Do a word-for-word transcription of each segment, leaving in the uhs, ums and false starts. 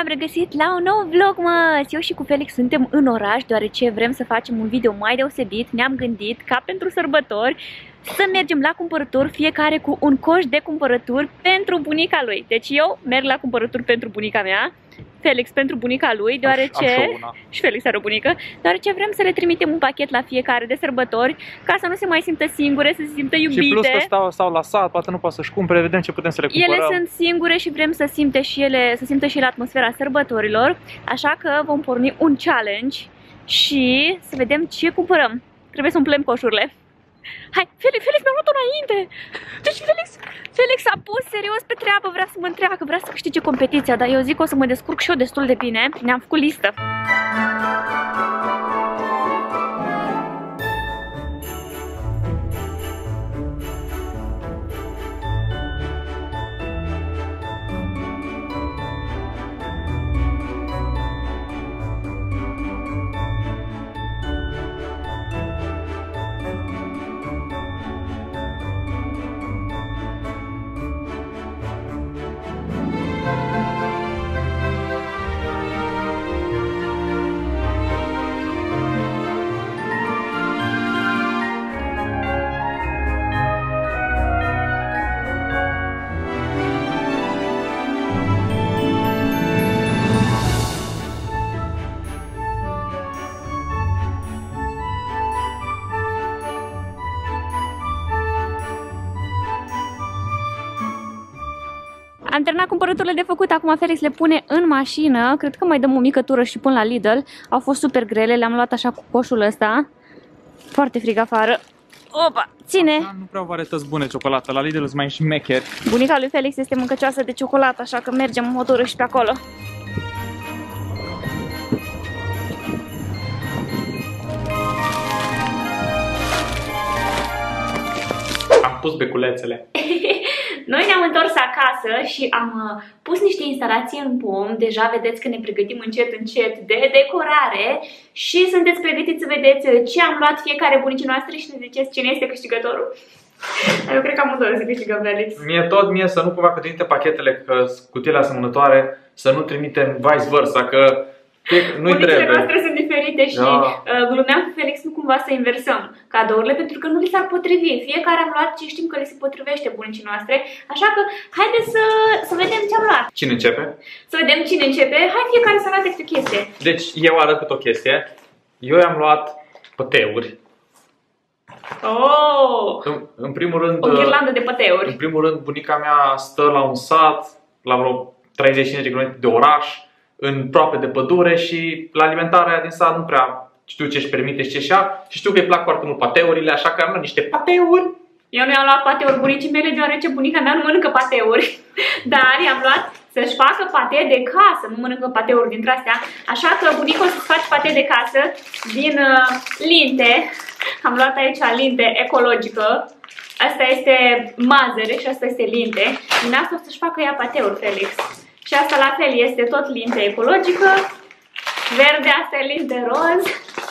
v-am regăsit la un nou vlog, mă! Eu și cu Felix suntem în oraș, deoarece vrem să facem un video mai deosebit. Ne-am gândit, ca pentru sărbători, să mergem la cumpărături, fiecare cu un coș de cumpărături pentru bunica lui. Deci eu merg la cumpărături pentru bunica mea, Felix pentru bunica lui, deoarece și Felix are o bunică, deoarece vrem să le trimitem un pachet la fiecare de sărbători, ca să nu se mai simtă singure, să se simtă iubite. Și plus că stau, stau la sat, poate nu poate să-și cumpere, vedem ce putem să le cumpărăm. Ele sunt singure și vrem să simte și ele, să simtă și ele atmosfera sărbătorilor, așa că vom porni un challenge și să vedem ce cumpărăm. Trebuie să umplem coșurile. Hai, Felix, Felix mi-a luat-o înainte! Deci Felix, Felix a pus serios pe treabă, vrea să mă întreagă, vrea să câștige competiția, dar eu zic că o să mă descurc și eu destul de bine. Ne-am făcut listă. Am terminat cumpărăturile de făcut, acum Felix le pune în mașină. Cred că mai dăm o mică tură și până la Lidl. Au fost super grele, le-am luat așa cu coșul ăsta. Foarte frig afară. Opa, ține! Da, nu prea varietăți bune ciocolată, la Lidl sunt mai șmecheri. Bunica lui Felix este mâncăcioasă de ciocolată, așa că mergem o tură și pe acolo. Am pus beculețele. Noi ne-am întors acasă și am uh, pus niște instalații în pom. Deja vedeți că ne pregătim încet, încet de decorare. Și sunteți pregătiți să vedeți ce am luat fiecare bunicii noastre și să ziceți cine este câștigătorul? Eu cred că amândoi să câștigăm, Felix. Mie tot mie să nu cumva că trimite pachetele, că cutiile asemănătoare, să nu trimitem vice versa, că nu-i trebuie. Bunicile noastre sunt diferite și da. uh, glumeam cu Felix nu cumva să inversăm cadourile pentru că nu li s-ar potrivi. Fiecare am luat ce știm că li se potrivește bunicii noastre. Așa că haideți să, să vedem ce am luat. Cine începe? Să vedem cine începe. Hai fiecare să arate câte o chestie. Deci eu arăt câte o chestie. Eu i-am luat păteuri. Oh! În, în primul rând, o ghirlandă de păteuri. În primul rând, bunica mea stă la un sat, la vreo treizeci de kilometri de oraș, în aproape de pădure și la alimentarea din sat nu prea știu ce își permite și ce și-a. Și știu că îi plac foarte mult pateurile, așa că am luat niște pateuri. Eu nu i-am luat pateuri bunicii mele, deoarece bunica mea nu mănâncă pateuri. Dar i-am luat să-și facă pate de casă, nu mănâncă pateuri dintre astea. Așa că bunica o să-ți faci pate de casă din uh, linte. Am luat aici linte ecologică. Asta este mazăre și asta este linte. Din asta o să-și facă ea pateuri, Felix. Și asta la fel este tot linte ecologică. Verde, asta e linte roz.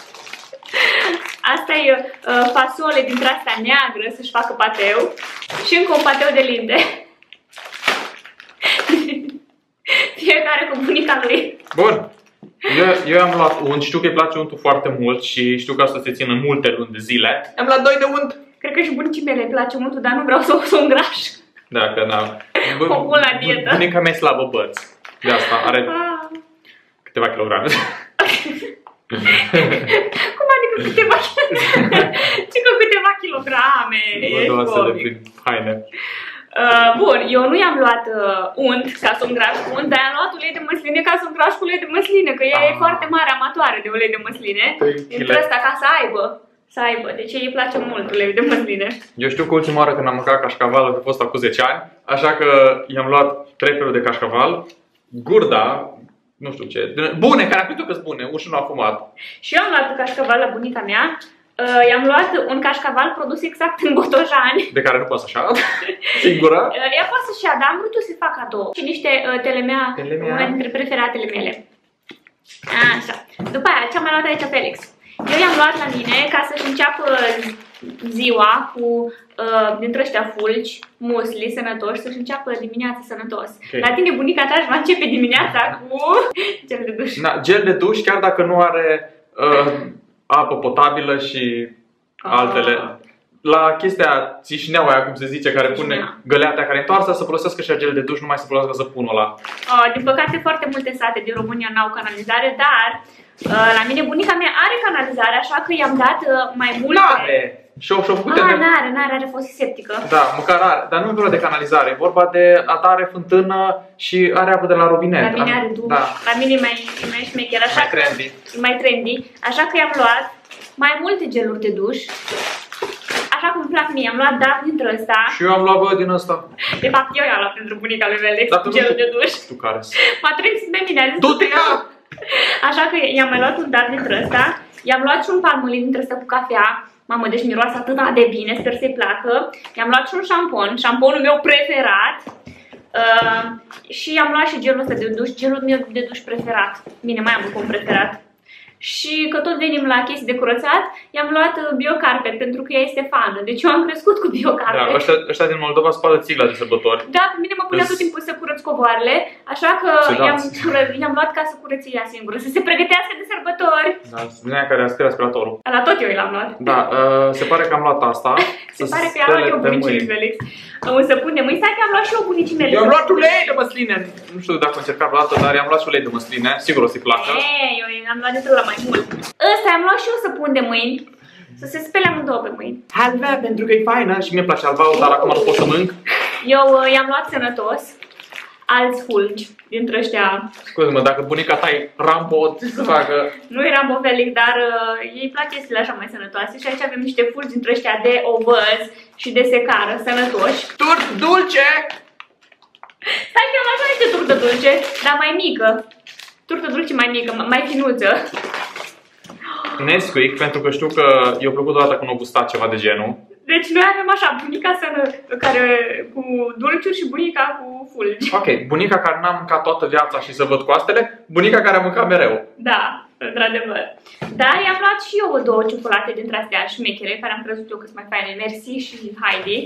Asta e uh, fasole dintre astea neagră să-și facă pateu. Și încă un pateu de linte. Fiecare cu bunica lui. Bun. Eu, eu am luat unt, știu că îi place untul foarte mult și știu că asta se ține multe luni de zile. Am luat doi de unt. Cred că și bunicii mele îi place untul, dar nu vreau să o să îngraș. Da, că n-am. O pun la dietă. Bunica mea e slabă băți. De asta are ah. câteva kilograme. Cum adică câteva kilograme? Ce că câteva kilograme? Ești comic. Haine. Uh, bun, eu nu i-am luat uh, unt ca să îngraș cu unt, dar i-am luat ulei de măsline ca să îngraș cu ulei de măsline, că ea ah. e foarte mare amatoare de ulei de măsline. Dintre ăsta ca să aibă. Să aibă, deci îi place mult uleiul de măsline. Eu știu că ultima oară când am mâncat cașcaval a fost acum zece ani, așa că i-am luat trei feluri de cașcaval, gurda, nu știu ce, bune, care am crezut că sunt bune, ușul nu a fumat. Și eu am luat cașcaval la bunica mea, uh, i-am luat un cașcaval produs exact în Botojani. De care nu poate să-și ia, singură. Uh, ea poate să-și ia, dar am vrut eu să-i fac cadou. Și niște uh, telemea, telemea, una dintre preferatele mele. Așa, după aia, ce am mai luat aici, Felix? Eu i-am luat la mine ca să-și înceapă ziua cu uh, dintre ăștia fulgi, musli, sănătoși, să-și înceapă dimineața sănătos. Okay. La tine bunica ta își va începe dimineața cu gel de duș. Da, gel de duș, chiar dacă nu are uh, apă potabilă și altele. Ah. La chestia țișneaua aia, cum se zice, care pune găleata care e întoarsă, să folosească și gel de duș, nu mai să folosească săpunul ăla. Uh, din păcate, foarte multe sate din România n-au canalizare, dar uh, la mine bunica mea are canalizare, așa că i-am dat uh, mai multe. N-are! Și-o și-o făcut Ah, de... n-are, n-are, are fost septică. Da, măcar are, dar nu e vorba de canalizare, e vorba de a ta are fântână și are apă de la robinet. La mine are duș, da. La mine e mai, e mai șmecher, așa mai că, trendy. mai trendy. Așa că i-am luat mai multe geluri de duș. Așa cum îmi plac mie, am luat Dove dintre ăsta. Și eu am luat, bă, din ăsta. De fapt, eu i-am luat pentru bunica lui Felix, gelul de duș. Tu care M-a trimis pe mine, a zis du-te ea! Așa că i-am mai luat un Dove dintre ăsta. I-am luat și un Palmolive dintre ăsta cu cafea. Mamă, deci miroase atât de bine, sper să-i placă. I-am luat și un șampon, șamponul meu preferat. Uh, și i-am luat și gelul ăsta de duș, gelul meu de duș preferat. Bine, mai am un preferat. Și că tot venim la chestii de curățat, i-am luat biocarpet pentru că ea este fană. Deci eu am crescut cu biocarpet. Da, ăștia, ăștia din Moldova spală țigla de sărbători. Da, pe mine mă punea tot timpul să curăț covoarele, așa că i-am luat ca să curățe ea singură, să se pregătească de sărbători. Da, bine care aspiră aspiratorul. La tot eu l-am luat. Da, uh, se pare că am luat asta. Se pare că i-am luat eu bunicii lui Felix. Un săpun de mâini, stai că am luat și eu bunicii mele. Eu am luat ulei de măsline. Nu știu dacă am încercat vreodată, dar i-am luat și ulei de măsline. Sigur o să-i placă. Ei, eu am luat de la mai mult. Ăsta am luat și eu săpun de mâini. Să se spele amândouă pe mâini. Halva, pentru că e faină și mie place halva, dar acum nu pot să mânc. Eu uh, i-am luat sănătos. Alți fulgi dintre ăștia. Scuze-mă, dacă bunica ta e Rambo, ce să facă? Nu e Rambo Felix, dar uh, ei place chestiile așa mai sănătoase. Și aici avem niște fulgi dintre ăștia de ovăz și de secară, sănătoși. Turt dulce! Stai că am luat niște turtă dulce, dar mai mică. Turtă dulce mai mică, mai finuță. Nesquik, pentru că știu că eu plăcut odată când au gustat ceva de genul. Deci noi avem așa, bunica sănă, care, cu dulciuri și bunica cu fulgi. Ok, bunica care n-a mâncat toată viața și să văd coastele, bunica care a mâncat mereu. Da, într-adevăr. Dar i-am luat și eu două ciocolate dintre astea șmechere, care am crezut eu că sunt mai faine, Merci și Heidi.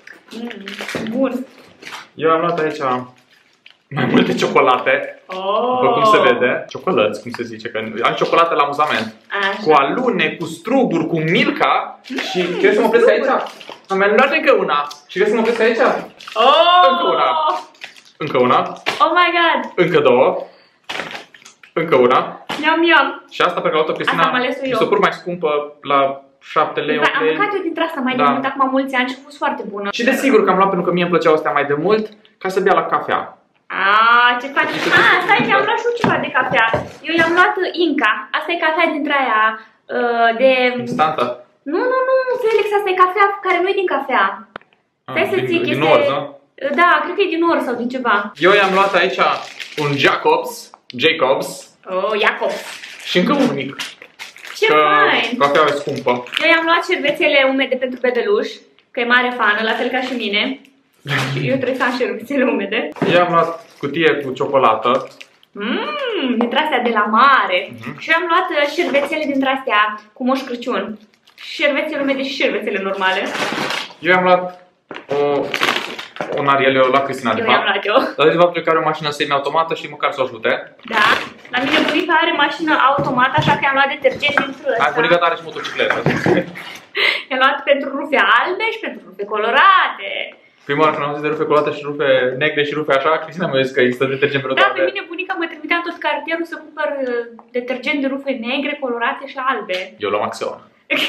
Mm, bun. Eu am luat aici mai multe ciocolate, oh. după cum se vede, ciocolăți, cum se zice, că am ciocolate la amuzament. Așa. Cu alune, cu struguri, cu Milka și trebuie să mă opresc aici? Am mai luat încă una și trebuie să mă opresc aici? Oh. Încă una. Încă una. Oh my god. Încă două. Încă una. Yum, yum. Și asta pe care o Cristina mi se pur mai scumpă la șapte lei. Am mâncat eu dintre asta mai da. de mult, acum mulți ani și a fost foarte bună. Și desigur că am luat pentru că mie îmi plăceau astea mai de mult, ca să bea la cafea. Ah, ce faci? Ah, stai că am luat și eu ceva de cafea. Eu i-am luat Inca. Asta e cafea dintre aia uh, de... Instantă? Nu, nu, nu, Felix, asta e cafea care nu e din cafea. Stai ah, să zic, din este... Orz, nu? Da, cred că e din Orz sau din ceva. Eu i-am luat aici un Jacobs, Jacobs. Oh, Jacobs. Și încă un mic. Ce că fain! cafea e scumpă. Eu i-am luat șervețele umede pentru bebeluș, că e mare fană, la fel ca și mine. Eu trebuie să am șervețele umede. Eu am luat cutie cu ciocolată. Mmm, dintre astea de la mare. Uh-huh. Și eu am luat șervețele dintre astea cu Moș Crăciun. Șervețele umede și șervețele normale. Eu am luat o, un Ariel, eu la Cristina de fapt. Eu am luat eu. Dar de faptul că are o mașină semi-automată și măcar să o ajute. Da, la mine bunica are mașină automată, așa că am luat detergent dintre ăsta. Hai, bunica ta are și motocicletă. I-am luat pentru rufe albe și pentru rufe colorate. Prima oară când am zis de rufe colorate și rufe negre și rufe așa, Cristina mi-a zis că există detergent pentru toate. Da, pe mine bunica mă trimitea în tot cartierul să cumpăr detergent de rufe negre, colorate și albe. Eu luam Axion.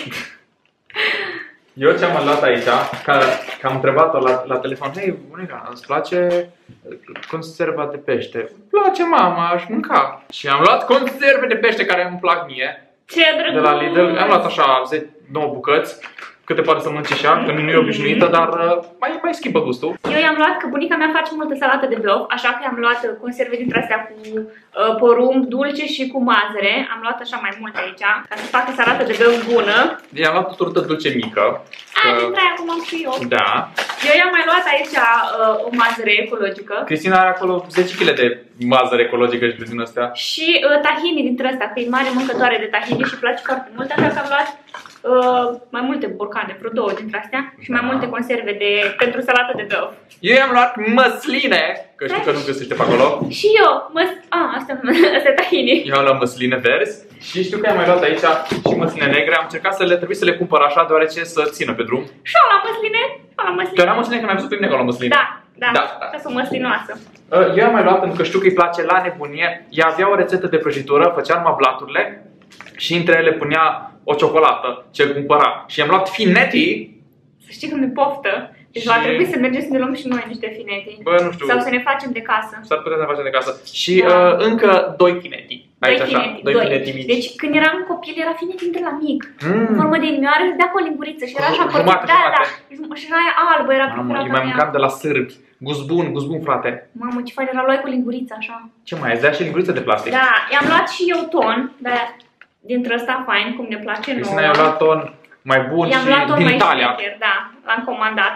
Eu ce am luat aici, că, că am întrebat-o la, la telefon, hei, bunica, îți place conserva de pește? Îmi place, mama, aș mânca. Și am luat conserve de pește care îmi plac mie. Ce drăguț! De la Lidl, am luat așa zece nouă bucăți. Câte poate să mănânce și ea, că nu e obișnuită, dar uh, mai, mai schimbă gustul. Eu i-am luat, că bunica mea face multă salată de băuf, așa că i-am luat conserve dintre astea cu uh, porumb, dulce și cu mazăre. Am luat așa mai multe aici, ca să facă salată de băuf bună. I-am luat o turtă dulce mică. A, că... dintre aia cum am și eu. Da. Eu i-am mai luat aici uh, o mazăre ecologică. Cristina are acolo zece kilograme de mazăre ecologică și din astea. Și uh, tahini dintre astea, că e mare mâncătoare de tahini și place foarte mult, așa că am luat uh, mai multe borcane, vreo două dintre astea și mai Da. multe conserve de, pentru salată de băuf. Eu am luat măsline, că știu că nu găsește pe acolo. Și eu, măs... A, asta, asta e tahini. Eu am luat măsline verzi și știu că am mai luat aici și măsline negre. Am încercat să le trebuie să le cumpăr așa, deoarece să țină pe drum. Și eu la măsline, eu la măsline. Tu ai luat măsline, că mi-ai văzut pe mine că am luat măsline. Da, da, Da, da. da. Sunt măslinoasă. Eu am mai luat pentru că știu că îi place la nebunie. Ea avea o rețetă de prăjitură, făcea numai blaturile și între ele punea o ciocolată ce îl cumpăra. Și am luat finetti. Să știi că mi poftă. Deci Și- va trebui să mergem să ne luăm și noi niște finetti. Bă, nu știu. Sau să ne facem de casă. S-ar putea să ne facem de casă. Și Da. uh, încă doi finetti. Doi Aici așa, finetti, doi doi. finetti mici. Deci când eram copil era finetti de la mic. Mm. În formă de inimioară și dea cu o linguriță și era așa Jumate, părțit. Da, da. jumate. Și era aia albă, era Mamă, preferata eu mai mea. mâncam de la sârbi. Gust bun, gust bun, frate. Mamă, ce fain era, luai cu linguriță așa. Ce mai ai? Dea și linguriță de plastic. Da, i-am luat și eu ton, dar dintre ăsta fain, cum ne place nouă. Cristina i-a luat ton mai bun I-am și luat ton din mai Italia. șmecher, da, l-am comandat.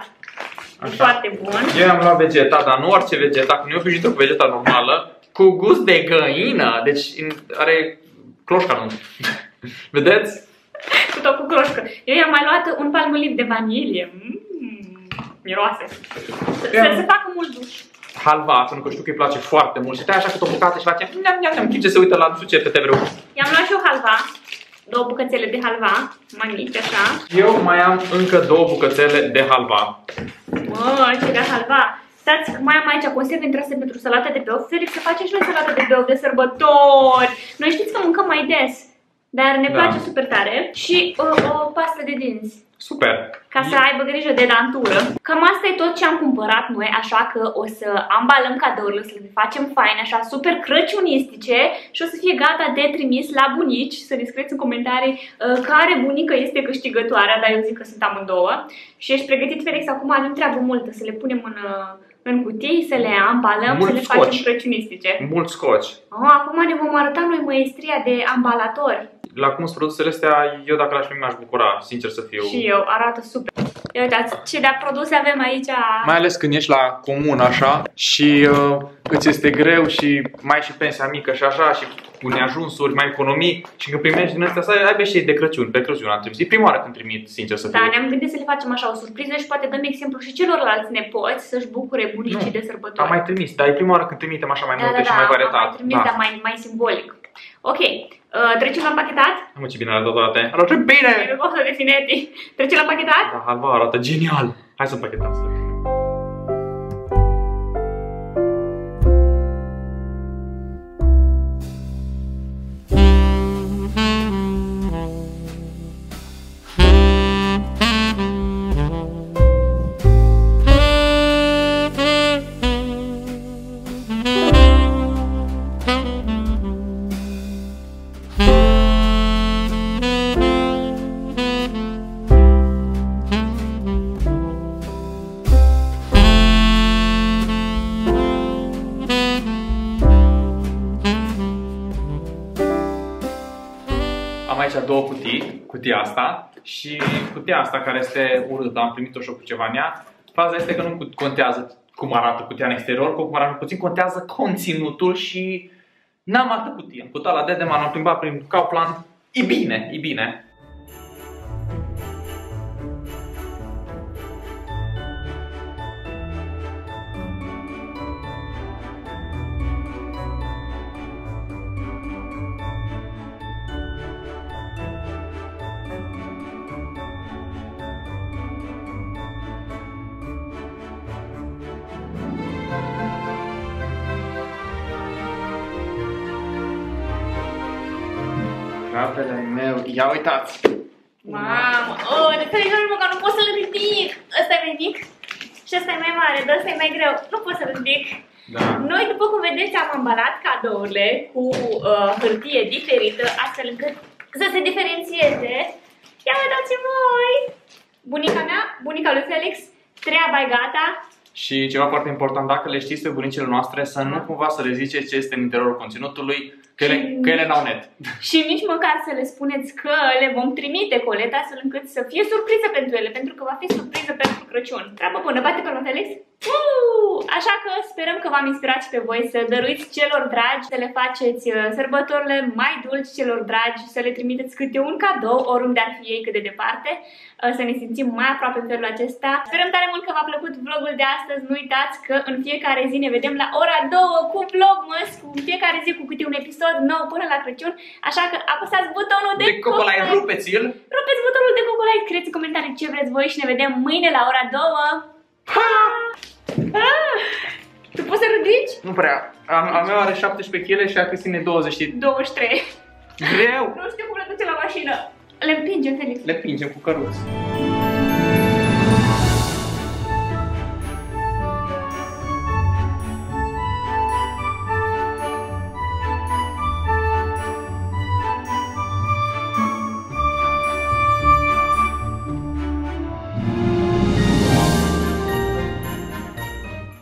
E Așa. foarte bun. Eu am luat vegeta, dar nu orice vegeta, că nu e obișnuită cu vegeta normală, cu gust de găină. Deci are cloșca nu. Vedeți? Cu tot cu croșcă. Eu i-am mai luat un palmoliv de vanilie. Mm, miroase. Să, să se facă mult duș. Halva, pentru că știu că îi place foarte mult. Și tai așa câte o bucată și face neam, neam, neam, chip ce se uită la nu știu ce pe T V R. I-am luat și eu halva. Două bucățele de halva, mai mici, așa. Eu mai am încă două bucățele de halva. Mă, ce de halva. Stați, mai am aici conserve între astea pentru salată de băuf. Felix, să facem și noi salată de băuf de sărbători. Noi știți că mâncăm mai des, dar ne Da. place super tare. Și o, o pastă de dinți. Super. Ca să aibă grijă de dantură. Cam asta e tot ce am cumpărat noi, așa că o să ambalăm cadourile, să le facem faine, așa super crăciunistice și o să fie gata de trimis la bunici. Să ne scrieți în comentarii uh, care bunică este câștigătoarea, dar eu zic că sunt amândouă. Și ești pregătit, Felix, acum avem treabă multă, să le punem în, uh, în cutii, să le ambalăm, Mult să le scoci. facem crăciunistice. Mult scoci. Oh, acum ne vom arăta noi măestria de ambalatori. La cum sunt produsele astea, eu dacă l-aș fi m-aș bucura, sincer să fiu. Și eu, arată super. Ia uitați ce de produse avem aici. Mai ales când ești la comun așa și uh, îți este greu și mai ai și pensia mică și așa și cu neajunsuri, mai economii și când primești din astea să aibă și de Crăciun, pe Crăciun am trimis. E prima oară când trimit, sincer să fiu. Da, ne-am gândit să le facem așa o surpriză și poate dăm exemplu și celorlalți nepoți să-și bucure bunicii Nu, de sărbători. Am mai trimis, dar e prima oară când trimitem așa mai da, multe da, și da, mai am varietat. mai trimis, Da. dar mai, mai simbolic. Ok, uh, trecem la pachetat. Mă, ce bine arată toate. Arată bine! E o de finetti. Trecem la pachetat? Da, halva arată genial. Hai să împachetăm. Am aici două cutii, cutia asta și cutia asta care este urâtă, am primit-o și eu cu ceva în ea. Faza este că nu contează cum arată cutia în exterior, cum arată puțin, contează conținutul și n-am altă cutie. Am cutat la Dedeman, am plimbat prin Kaufland, e bine, e bine. Fratele meu, ia uitați! Mamă, oh, de care nu măcar nu pot să-l ridic. Ăsta e mai mic și ăsta e mai mare, dar ăsta e mai greu. Nu pot să-l ridic. Da. Noi, după cum vedeți, am ambalat cadourile cu uh, hârtie diferită, astfel încât să se diferențieze. Ia uitați voi! Bunica mea, bunica lui Felix, treaba e gata. Și ceva foarte important, dacă le știți pe bunicile noastre, să nu cumva să le ziceți ce este în interiorul conținutului, că Că ele, că ele n-au net. Și nici măcar să le spuneți că le vom trimite colete astfel încât să fie surpriză pentru ele, pentru că va fi surpriză pentru Crăciun. Treabă bună, bate pe la Felix? Uh! Așa că sperăm că v-am inspirat și pe voi să dăruiți celor dragi, să le faceți sărbătorile mai dulci celor dragi, să le trimiteți câte un cadou, oriunde ar fi ei cât de departe, să ne simțim mai aproape în felul acesta. Sperăm tare mult că v-a plăcut vlogul de astăzi. Nu uitați că în fiecare zi ne vedem la ora două cu Vlogmas, cu fiecare zi cu câte un episod nou până la Crăciun. Așa că apăsați butonul de, de coccolai, rupeți-l! Rupeți butonul de coccolai, scrieți în comentarii ce vreți voi și ne vedem mâine la ora două. Pa! Ah! Tu poți să ridici? Nu prea. A, a mea are șaptesprezece kilograme și a Cristine douăzeci. douăzeci și trei. Greu! Nu știu cum le duce la mașină. Le împingem, Felix. Le pingem cu căruț.